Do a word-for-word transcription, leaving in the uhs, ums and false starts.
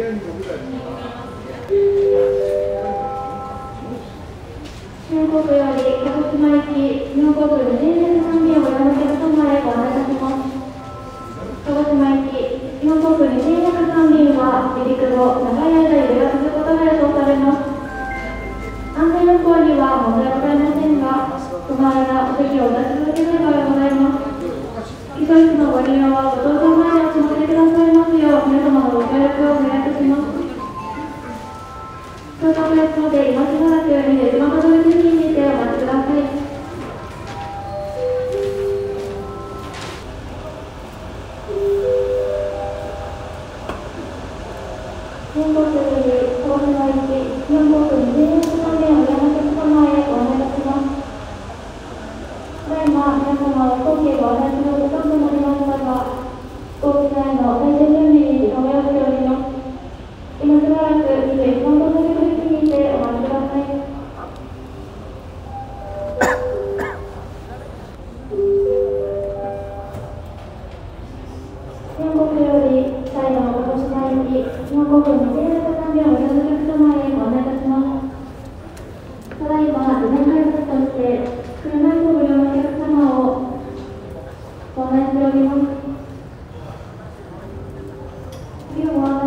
全国より鹿児島行き日本航空の全列の便をご覧のお客様へご案内いたします。鹿児島行き日本航空に全列の便は離陸後長い間揺れが続くことが予想されます。安全運航には問題ございませんが、その間お席をお出しいただけない場合がございます。機材室のご利用はご搭乗前にお済ませくださいますよう皆様のご協力をお願いいたします。到着ですので今しばらくに出島窓口付近にてお待ちください。全国より鹿児島行き日本航空に全列の便をご覧のお客様へご案内いたします。ただいま皆様は飛行機へご案内するお時間となりましたが、飛行機内の最終準備に時間を要しております。今しばらくにじゅういちばん窓口付近にてお待ちください。全国より再度の鹿児島行き日本航空に全列の便をご覧のお客様へご案内いたします。ただいま事前配達として車椅子ご利用のお客様をご案内しております。今日は